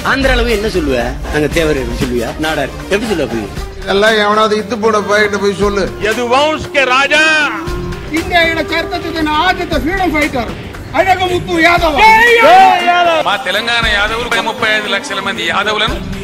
ஆந்திரால என்ன சொல்லுவ? அங்க தேவர் சொல்லுவியா? நாடார் எப்படி சொல்லுவ? போய் எல்லாம் எவனாவது இத்து போட போய் சொல்லு. यदुवंश के राजा ఇండియా చరిత్ర ఆదిత్య ఫ్రీడమ్ ఫైటర్ అడగ ముత్తు యాదవ్. మా తెలంగాణ యాదవులు 35 లక్షల మంది యాదవులను